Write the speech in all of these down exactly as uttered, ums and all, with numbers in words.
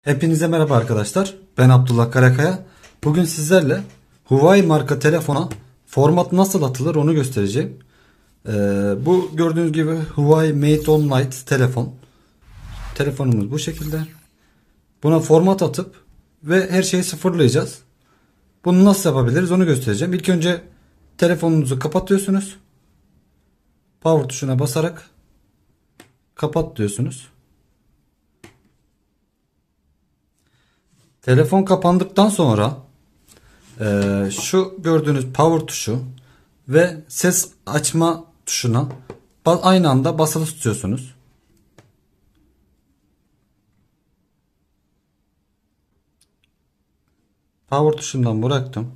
Hepinize merhaba arkadaşlar. Ben Abdullah Karakaya. Bugün sizlerle Huawei marka telefona format nasıl atılır onu göstereceğim. Ee, bu gördüğünüz gibi Huawei Mate on Lite telefon. Telefonumuz bu şekilde. Buna format atıp ve her şeyi sıfırlayacağız. Bunu nasıl yapabiliriz onu göstereceğim. İlk önce telefonunuzu kapatıyorsunuz. Power tuşuna basarak kapat diyorsunuz. Telefon kapandıktan sonra e, şu gördüğünüz power tuşu ve ses açma tuşuna aynı anda basılı tutuyorsunuz. Power tuşundan bıraktım.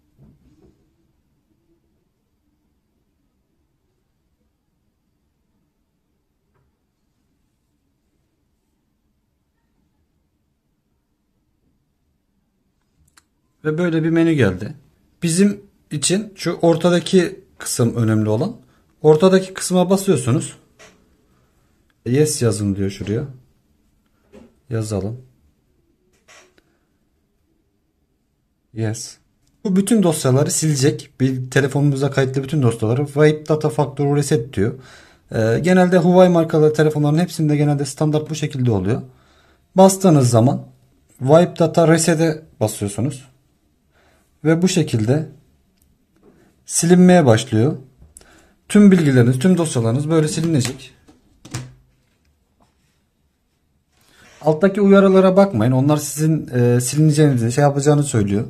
Ve böyle bir menü geldi. Bizim için şu ortadaki kısım önemli olan. Ortadaki kısma basıyorsunuz. Yes yazın diyor şuraya. Yazalım. Yes. Bu bütün dosyaları silecek. Bir telefonumuza kayıtlı bütün dosyaları. Wipe Data Factory Reset diyor. Ee, genelde Huawei markalı telefonların hepsinde genelde standart bu şekilde oluyor. Bastığınız zaman Wipe Data Reset'e basıyorsunuz. Ve bu şekilde silinmeye başlıyor. Tüm bilgileriniz, tüm dosyalarınız böyle silinecek. Alttaki uyarılara bakmayın. Onlar sizin e, silineceğinizi, şey yapacağını söylüyor.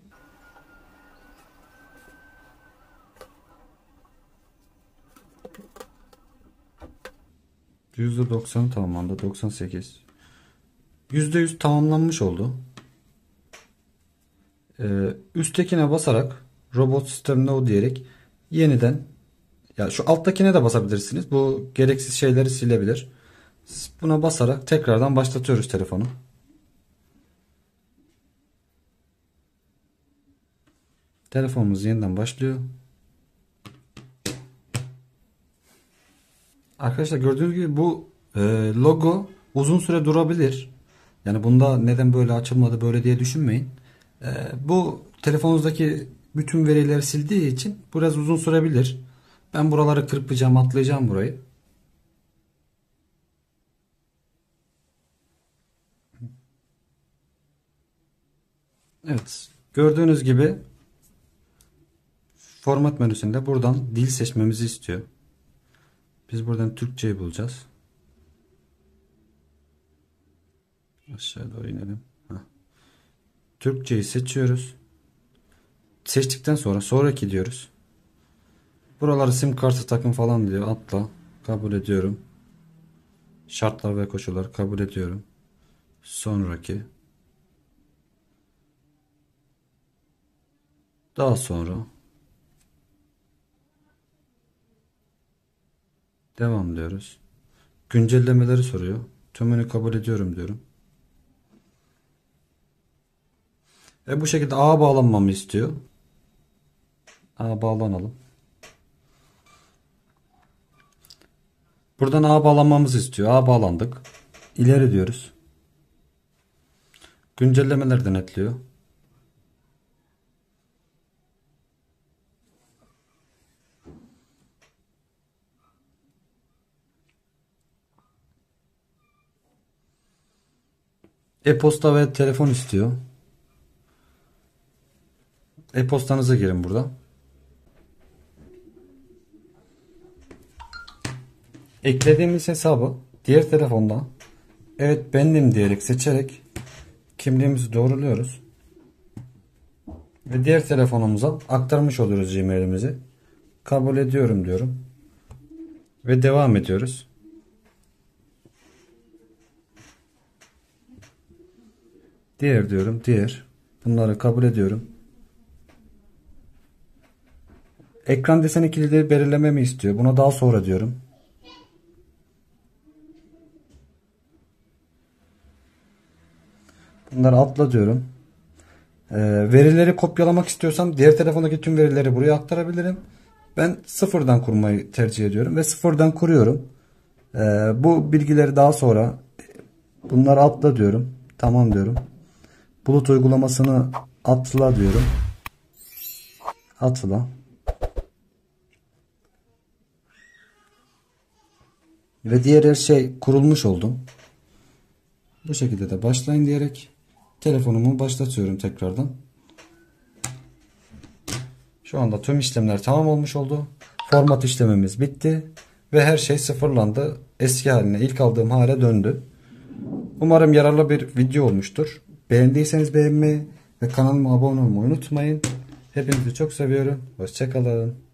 yüzde doksanı tamamlandı. doksan sekiz. yüzde yüz tamamlanmış oldu. Ee, üsttekine basarak Robot System No diyerek yeniden, ya şu alttakine de basabilirsiniz. Bu gereksiz şeyleri silebilir. Buna basarak tekrardan başlatıyoruz telefonu. Telefonumuz yeniden başlıyor. Arkadaşlar gördüğünüz gibi bu e, logo uzun süre durabilir. Yani bunda neden böyle açılmadı böyle diye düşünmeyin. E, bu telefonunuzdaki bütün verileri sildiği için biraz uzun sürebilir. Ben buraları kırpacağım, atlayacağım burayı. Evet. Gördüğünüz gibi format menüsünde buradan dil seçmemizi istiyor. Biz buradan Türkçeyi bulacağız. Aşağı doğru inelim. Heh. Türkçeyi seçiyoruz. Seçtikten sonra sonraki diyoruz. Buraları sim kartı takın falan diyor. Atla. Kabul ediyorum. Şartlar ve koşullar kabul ediyorum. Sonraki. Daha sonra devam diyoruz. Güncellemeleri soruyor. Tümünü kabul ediyorum diyorum. Ve bu şekilde ağa bağlanmamı istiyor. Ağa bağlanalım. Buradan ağa bağlanmamızı istiyor. Ağa bağlandık. İleri diyoruz. Güncellemeler denetliyor. E-posta ve telefon istiyor. E-postanıza girin burada. Eklediğimiz hesabı diğer telefondan evet benim diyerek seçerek kimliğimizi doğruluyoruz. Ve diğer telefonumuza aktarmış oluyoruz Gmail'imizi. Kabul ediyorum diyorum. Ve devam ediyoruz. Diğer diyorum. Diğer. Bunları kabul ediyorum. Ekran deseni kilidi belirlememi istiyor. Buna daha sonra diyorum. Bunları atla diyorum. Ee, verileri kopyalamak istiyorsam diğer telefondaki tüm verileri buraya aktarabilirim. Ben sıfırdan kurmayı tercih ediyorum ve sıfırdan kuruyorum. Ee, bu bilgileri daha sonra bunları atla diyorum. Tamam diyorum. Bulut uygulamasını atla diyorum. Atla. Ve diğer her şey kurulmuş oldum. Bu şekilde de başlayın diyerek telefonumu başlatıyorum tekrardan. Şu anda tüm işlemler tamam olmuş oldu. Format işlemimiz bitti. Ve her şey sıfırlandı. Eski haline, ilk aldığım hale döndü. Umarım yararlı bir video olmuştur. Beğendiyseniz beğenmeyi ve kanalıma abone olmayı unutmayın. Hepinizi çok seviyorum. Hoşça kalın.